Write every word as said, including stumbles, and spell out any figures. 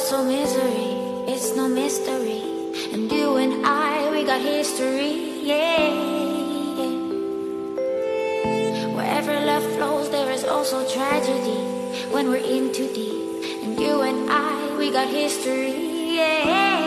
also misery, it's no mystery. And you and I, we got history, yeah, yeah. Wherever love flows, there is also tragedy when we're in too deep. And you and I, we got history, yeah.